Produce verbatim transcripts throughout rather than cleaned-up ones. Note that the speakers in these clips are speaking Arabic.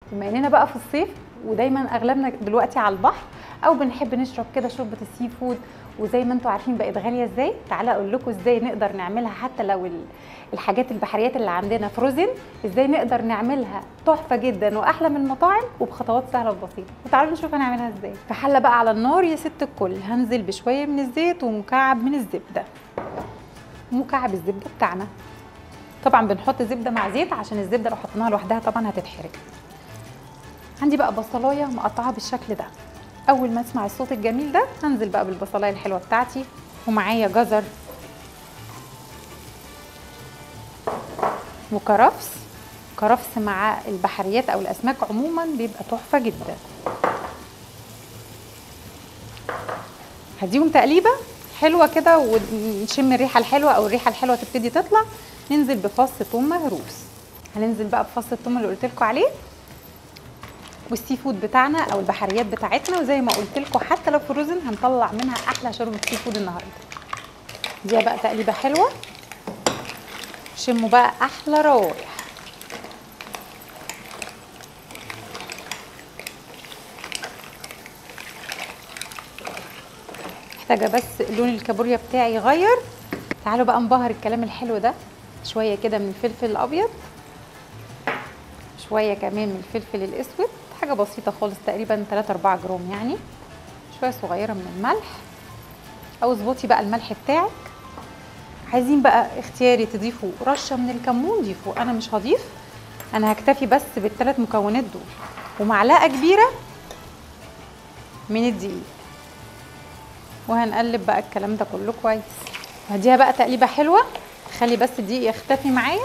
بما اننا بقى في الصيف ودايما اغلبنا دلوقتي على البحر او بنحب نشرب كده شوربه السي فود، وزي ما انتم عارفين بقت غاليه ازاي. تعالى اقول لكم ازاي نقدر نعملها حتى لو الحاجات البحريات اللي عندنا فروزن، ازاي نقدر نعملها تحفه جدا واحلى من المطاعم وبخطوات سهله وبسيطه. وتعالوا نشوف هنعملها ازاي. في حله بقى على النار يا ست الكل هنزل بشويه من الزيت ومكعب من الزبده. مكعب الزبده بتاعنا طبعا بنحط زبده مع زيت عشان الزبده لو حطيناها لوحدها طبعا هتتحرق. عندي بقى بصلايه مقطعه بالشكل ده. اول ما اسمع الصوت الجميل ده هنزل بقى بالبصلايه الحلوه بتاعتي، ومعايا جزر وكرفس. كرفس مع البحريات او الاسماك عموما بيبقى تحفه جدا. هديهم تقليبه حلوه كده ونشم الريحه الحلوه او الريحه الحلوه تبتدي تطلع. ننزل بفص ثوم مهروس. هننزل بقى بفص الثوم اللي قلت لكم عليه والسي فود بتاعنا او البحريات بتاعتنا، وزي ما قلت لكم حتى لو فروزن هنطلع منها احلى شوربه سي فود النهارده. دي بقى تقليبه حلوه. شموا بقى احلى روايح. محتاجه بس لون الكابوريا بتاعي يغير. تعالوا بقى نبهر الكلام الحلو ده شويه كده من الفلفل الابيض، شويه كمان من الفلفل الاسود، حاجه بسيطه خالص تقريبا تلاتة أربعة جرام، يعني شويه صغيره من الملح او اظبطي بقى الملح بتاعك. عايزين بقى اختياري تضيفوا رشه من الكمون ضيفوا، انا مش هضيف، انا هكتفي بس بالثلاث مكونات دول، ومعلقه كبيره من الدقيق. وهنقلب بقى الكلام ده كله كويس. وهديها بقى تقليبه حلوه، خلي بس الدقيق يختفي معايا.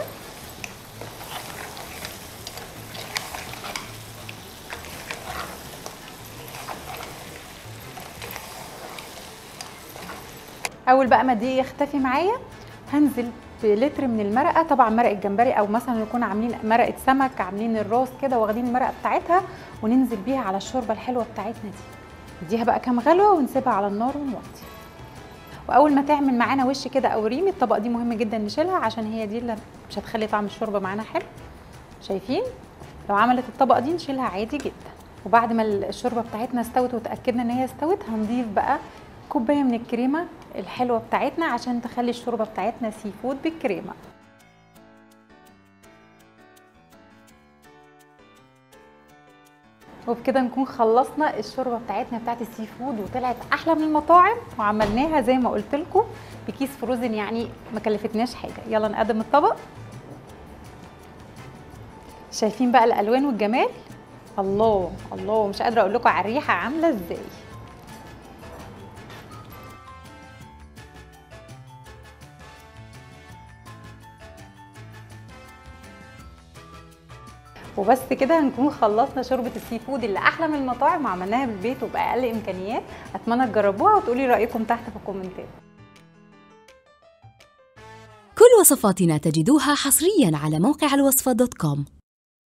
اول بقى ما الدقيق يختفي معايا هنزل بلتر من المرقه، طبعا مرقه جمبري او مثلا نكون عاملين مرقه سمك، عاملين الراس كده واخدين المرقه بتاعتها، وننزل بيها على الشوربه الحلوه بتاعتنا دي. نديها بقى كام غلوه ونسيبها على النار ونوطي. واول ما تعمل معانا وش كده او ريم، الطبقه دي مهم جدا نشيلها عشان هي دي اللي مش هتخلي طعم الشوربه معانا حلو. شايفين؟ لو عملت الطبقه دي نشيلها عادي جدا. وبعد ما الشوربه بتاعتنا استوت وتاكدنا ان هي استوت هنضيف بقى كوبايه من الكريمه الحلوه بتاعتنا عشان تخلي الشوربه بتاعتنا سي فود بالكريمه. وبكده نكون خلصنا الشوربه بتاعتنا بتاعت السي فود وطلعت احلى من المطاعم، وعملناها زي ما قلت لكم بكيس فروزن، يعني ما كلفتناش حاجه. يلا نقدم الطبق. شايفين بقى الالوان والجمال؟ الله الله، مش قادره اقول لكم على الريحه عامله ازاي. وبس كده هنكون خلصنا شوربه السي فود اللي احلى من المطاعم وعملناها بالبيت وباقل امكانيات. اتمنى تجربوها وتقولي رايكم تحت في الكومنتات. كل وصفاتنا تجدوها حصريا على موقع الوصفة دوت كوم.